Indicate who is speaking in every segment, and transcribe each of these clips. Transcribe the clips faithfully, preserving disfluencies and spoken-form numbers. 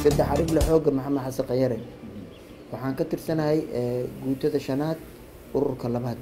Speaker 1: saddex xarig la xooga maxamed xasan khayare waxaan ka tirsanahay guutada shanaad ururka labaad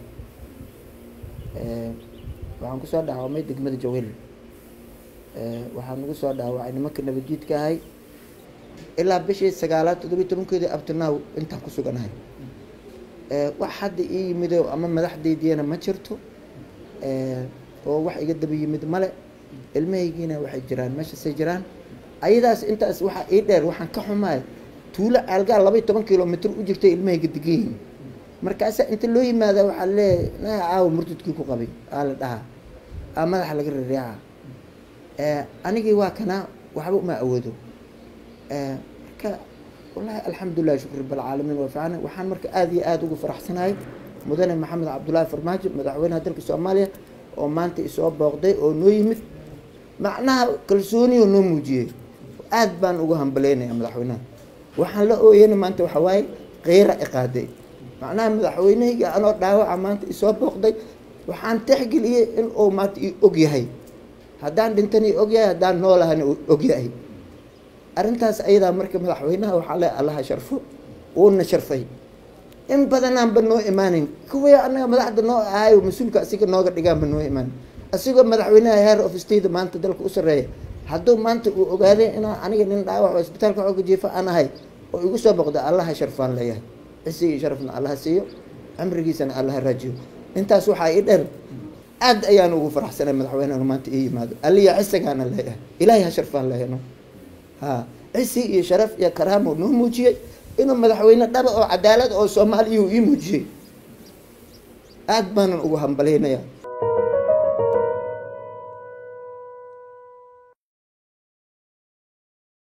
Speaker 1: waxaan kusoo dhaawacmay degmada Jawhel waxaan ugu soo dhaawacay nimanka nabadjidka ahay ilaa bishii sagaalaad toddoba iyo tobankeedii abtinaaw intaan ku suganahay wax hadda ii yimid ama madaxdeydiyana ma jirto oo wax iga daba yimid male ilmahaygiina waxay jiraan meeshaasay jiraan ayadaas intaas waxa ii dheer waxaan ka xumaay tuulo algaal laba iyo toban kiiloomitir u jirtay ilmahayga degan markaas inta loo yimaado waxa leeyahay aaw murtadkii ku qabay aa la dhahaa aa madaxa laga riixaa ee anigii waa kana waxba uma awoodo ee marka wallahi alxamdulillah shukr bil caalamiin wa faana waxaan marka aad iyo aad ugu faraxsanahay mudane maxamed cabdullaahi farmaajo madaxweynaha dalka Soomaaliya oo maanta isoo booqday oo noo yimid macnaha kalsooni oo noo muujiyay aad baan ugu hambaleynayaa madaxweynaha waxaan la ooyeen maanta waxa waay qeyra iqaaday macnaha madaxweynahayga anoo dhaawac maanta isoo booqday waxaan tixgeliyay in uu maanta og yahay haddaan dhintani og yahay haddaan noolahan og yahay arrintaas ayada marka madaxweynaha waxa la Allah sharfo oo na sharfay in badan aan banoo imaanin kuwa anaga madaxda noo ahay mas'uulka asiga nooga dhigaan banoo imaan asigoo madaxweynaha heer of state maanta dalka u sareeyo hadduu maanta uu ogaaday in aniga nin dhaawac oo isbitaalka uga jiifa aan ahay oo igu soo boqdo Allah sharfaan leeyahay isii sharafna Allah siiyo amrigiisana Allah raajiyo intaas waxa ay dheer aad ayaan ugu faraxsanahay madaxweynaha maanta ii yimaado aliya isagana leeyahay ilaahay ha sharfaan leeyahay ha isii iyo sharaf iyo karaamo noo muujiyay inuu madaxweyne dhaba oo cadaalad oo Soomaaliya uu ii muujiyay aad baan ugu hambaleynayaa